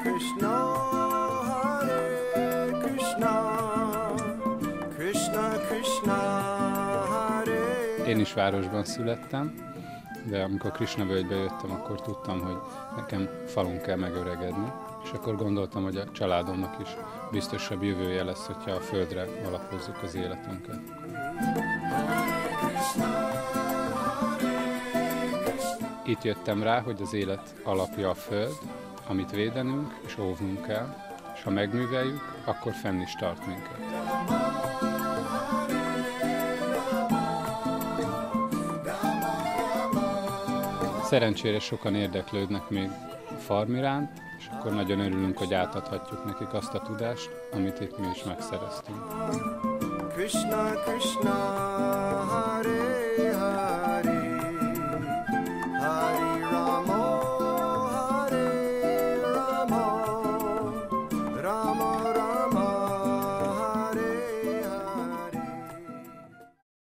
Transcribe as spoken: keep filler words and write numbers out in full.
Krishna, Hare Krishna, Krishna Krishna, Hare. Én is városban születtem, de amikor Krishna völgybe jöttem, akkor tudtam, hogy nekem falun kell megöregedni, és akkor gondoltam, hogy a családomnak is biztosabb jövője lesz, hogyha a földre alapozzuk az életünket. Itt jöttem rá, hogy az élet alapja a föld, amit védenünk és óvnunk kell, és ha megműveljük, akkor fenn is tart minket. Szerencsére sokan érdeklődnek még a farm iránt, és akkor nagyon örülünk, hogy átadhatjuk nekik azt a tudást, amit itt mi is megszereztünk. Krishna Krishna, Hare